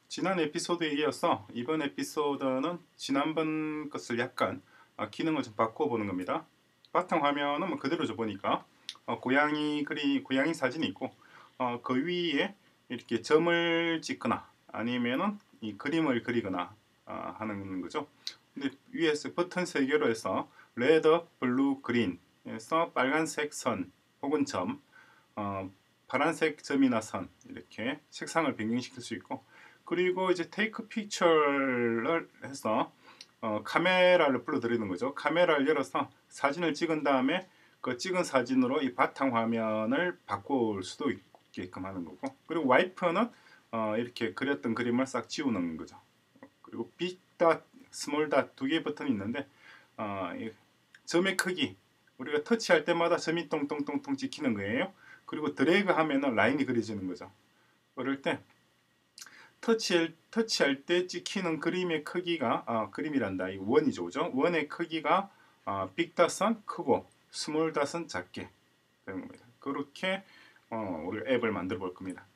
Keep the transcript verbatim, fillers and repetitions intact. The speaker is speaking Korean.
지난 에피소드에 이어서 이번 에피소드는 지난번 것을 약간 어, 기능을 좀 바꿔보는 겁니다. 바탕화면은 뭐 그대로 줘보니까 어, 고양이 그리 고양이 사진이 있고 어, 그 위에 이렇게 점을 찍거나 아니면은 이 그림을 그리거나 어, 하는 거죠. 근데 위에서 버튼 세 개로 해서 레드, 블루, 그린 에서 빨간색 선 혹은 점, 어, 파란색 점이나 선 이렇게 색상을 변경시킬 수 있고, 그리고 이제 테이크 픽처를 해서 어, 카메라를 불러들이는 거죠. 카메라를 열어서 사진을 찍은 다음에 그 찍은 사진으로 이 바탕 화면을 바꿀 수도 있게끔 하는 거고, 그리고 와이프는 어, 이렇게 그렸던 그림을 싹 지우는 거죠. 그리고 빅 닷, 스몰 닷 두 개의 버튼이 있는데 어, 이 점의 크기, 우리가 터치할 때마다 점이 똥똥똥똥 찍히는 거예요. 그리고 드래그 하면은 라인이 그려지는 거죠. 그럴 때 터치할, 터치할 때 찍히는 그림의 크기가 아, 그림이란다. 이 원이죠, 그죠? 원의 크기가 아, 빅닷은 크고 스몰 닷은 작게 되는 겁니다. 그렇게 어, 우리 앱을 만들어 볼 겁니다.